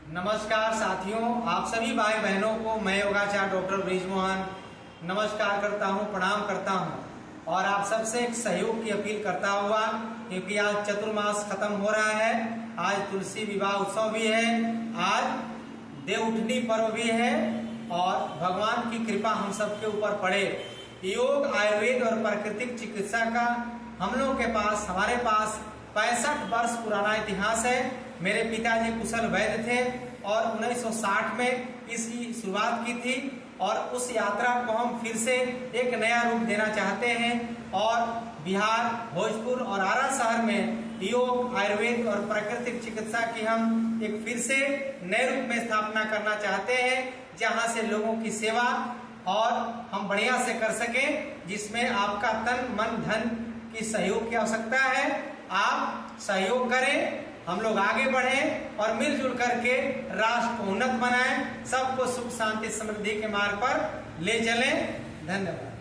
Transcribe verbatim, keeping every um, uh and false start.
नमस्कार साथियों, आप सभी भाई बहनों को मैं योगाचार्य डॉक्टर ब्रिजमोहन नमस्कार करता हूं, प्रणाम करता हूं और आप सबसे एक सहयोग की अपील करता हुआ, क्योंकि आज चतुर्मास खत्म हो रहा है। आज तुलसी विवाह उत्सव भी है, आज देवउठनी पर्व भी है और भगवान की कृपा हम सबके ऊपर पड़े। योग, आयुर्वेद और प्राकृतिक चिकित्सा का हम लोगों के पास हमारे पास पैंसठ वर्ष पुराना इतिहास है। मेरे पिताजी कुशल वैद्य थे और उन्नीस सौ साठ में इसकी शुरुआत की थी और उस यात्रा को हम फिर से एक नया रूप देना चाहते हैं और बिहार, भोजपुर और आरा शहर में योग, आयुर्वेद और प्राकृतिक चिकित्सा की हम एक फिर से नए रूप में स्थापना करना चाहते हैं, जहां से लोगों की सेवा और हम बढ़िया से कर सकें, जिसमें आपका तन, मन, धन की सहयोग की आवश्यकता है। आप सहयोग करें, हम लोग आगे बढ़ें और मिलजुल करके राष्ट्र को उन्नत बनाएं, सबको सुख शांति समृद्धि के मार्ग पर ले चलें। धन्यवाद।